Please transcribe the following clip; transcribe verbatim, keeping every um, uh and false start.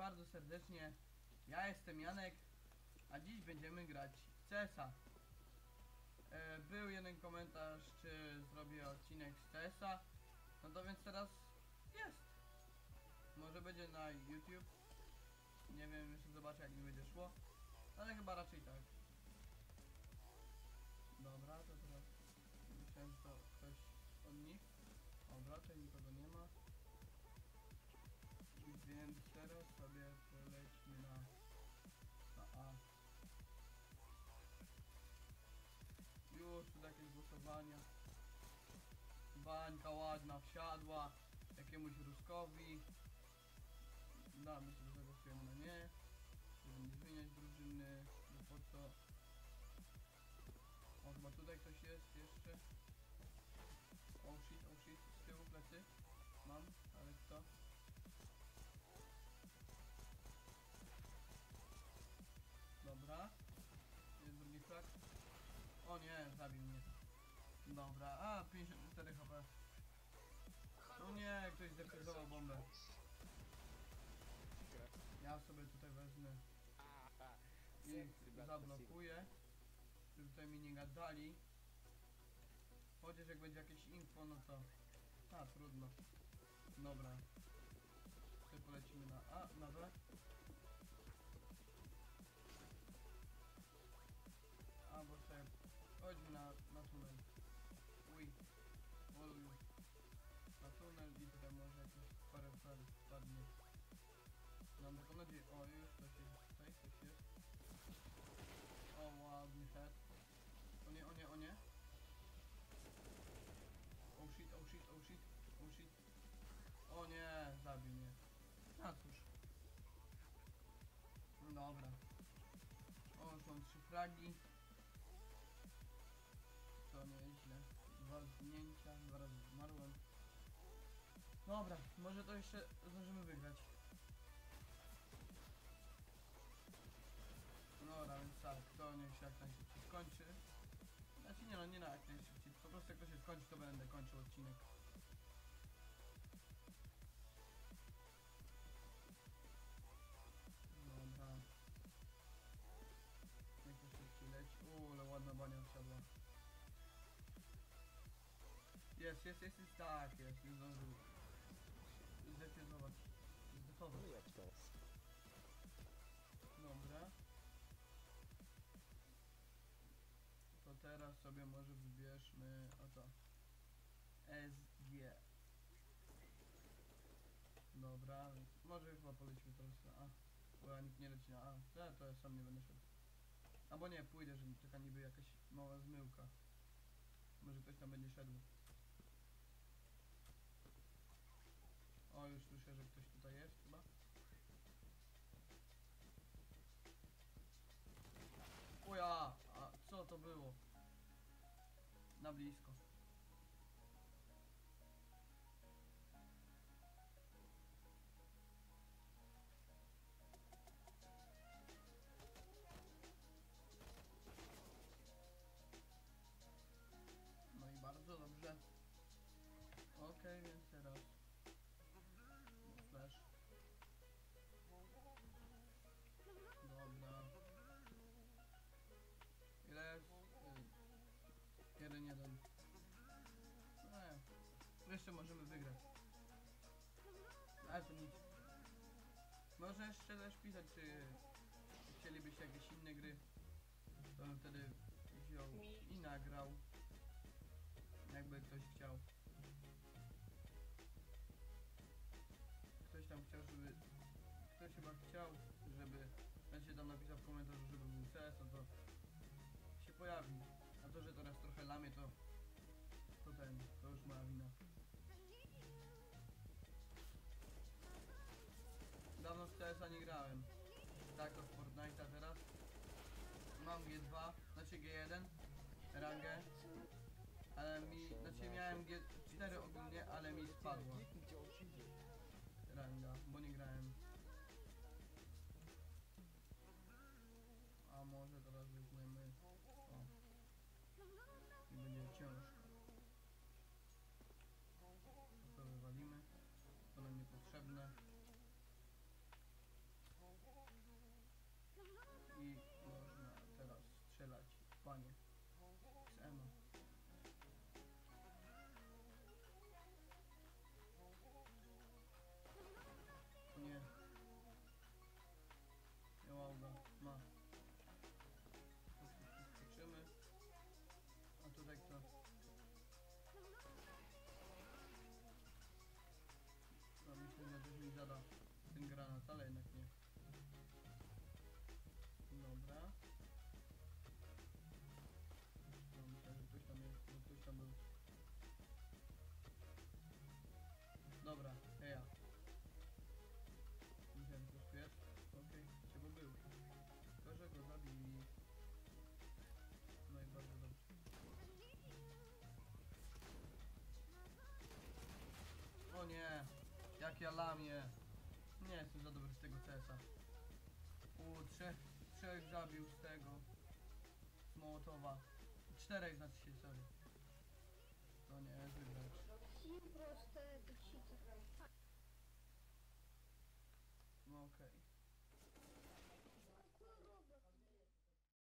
bardzo serdecznie. Ja jestem Janek, a dziś będziemy grać w C S a. E, był jeden komentarz, czy zrobię odcinek z C S a. No to więc teraz jest. Może będzie na YouTube. Nie wiem, jeszcze zobaczę, jak mi będzie szło. Ale chyba raczej tak. Dobra, to teraz myślałem, że to ktoś od nich. Dobra, tutaj nikogo nie ma. Więc teraz sobie polećmy na, na A. Już tu jakieś głosowania. Bańka ładna wsiadła jakiemuś Ruskowi. Damy sobie zagłosujemy na nie. Żeby nie zmieniać drużyny. No po co? O, chyba tutaj ktoś jest jeszcze. Oh shit, oh shit, z tyłu plecy. Mam, ale kto? Dobra. Jest drugi flag. O nie, zabił mnie. Dobra, a pięćdziesiąt cztery H P. No nie, ktoś zdefektował bombę. Ja sobie tutaj wezmę i zablokuję, żeby tutaj mi nie gadali. Chociaż jak będzie jakieś info, no to... A, trudno. Dobra. Tutaj polecimy na A, na B. Albo sobie... Chodźmy na, na tunel. Uj. Oluj. Na tunel i tutaj może jakieś parę fal spadnie. Mam taką nadzieję... O, już coś jest tutaj, coś jest. O, ładny head. O nie, o nie, o nie. Oh shit, oh shit, oh shit, oh shit. O nie, zabił mnie. A cóż. No dobra. O, są trzy fragi. To nieźle. Dwa zginięcia, dwa razy zmarłem. Dobra, może to jeszcze zdążymy wygrać. Dobra, więc tak, to niech się jak najszybciej skończy. Znaczy nie no, nie na jak najszybciej, po prostu jak to się skończy, to będę kończył odcinek. Dobra. Jak to szybciej leci. Uuu, ale ładna bania wsiadła. Jest, jest, jest, jest, tak, jest, nie zdążył zdecydować. Zdecydować. No jak to jest? Dobra. To teraz sobie może wybierzmy oto S G. Dobra, więc może chyba polecimy teraz na A. Bo ja nikt nie leci na A. Ja to ja sam nie będę szedł. Albo nie, pójdę, żeby taka niby jakaś mała zmyłka. Może ktoś tam będzie szedł. O, już słyszę, że ktoś tutaj jest chyba. Uja, a co to było? Na blisko. No i bardzo dobrze. Okej, okay, więc teraz flash. Dobra. Ile jest? jeden jeden. No, jeszcze możemy wygrać. Ale to nic. Może jeszcze też pisać, czy chcielibyście jakieś inne gry. To bym wtedy wziął i nagrał. Jakby ktoś chciał. Ktoś tam chciał, żeby... Ktoś chyba chciał, żeby... Ja się tam napisał w komentarzu, żeby był C S, no to się pojawi. A to, że teraz trochę lamie, to... To ten, to już moja wina. Dawno w C S a nie grałem. Tak, to w Fortnite'a teraz. Mam G dwa, znaczy G jeden, rangę. Ale mi, znaczy miałem G cztery ogólnie, ale mi spadła ranga, bo nie grałem. A może teraz weźmiemy... O. I będzie ciężko. To wywalimy. To nam niepotrzebne. posiada ten granat, ale jednak nie. Dobra. No, myślę, że ktoś tam jest, że ktoś tam był. Dobra, heja. Musiałem ktoś tu jest? Okej, czego był? To, że go zabili. No i bardzo dobrze. O nie! Jak ja lamię! Nie jestem za dobry z tego C S a. U, trzech, trzech zabił z tego. Z Mołotowa. Czterech znaczy się, sorry. To nie jest wygrać. Ci prosto.